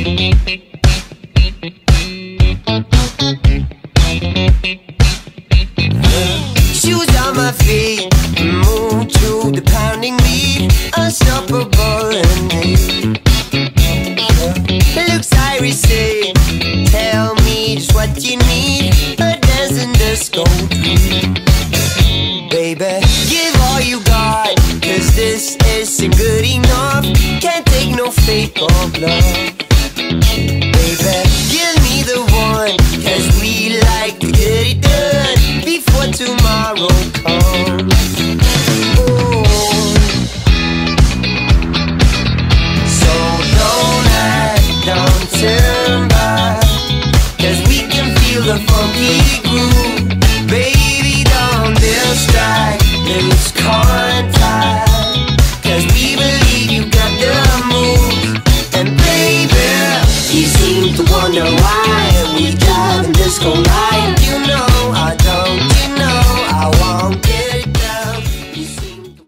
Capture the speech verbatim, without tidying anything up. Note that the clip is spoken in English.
Shoes on my feet, move to the pounding beat, unstoppable in me. Looks irisy, tell me just what you need, a dance in the scope. Baby, give all you got, cause this isn't good enough. Can't take no fake of love. Baby, give me the one, cause we like to get it done before tomorrow comes. Oh. So don't act, don't turn back, cause we can feel the funky groove. Baby, don't distract, lose contact, cause we believe you got the moves. And baby, you seem to wonder why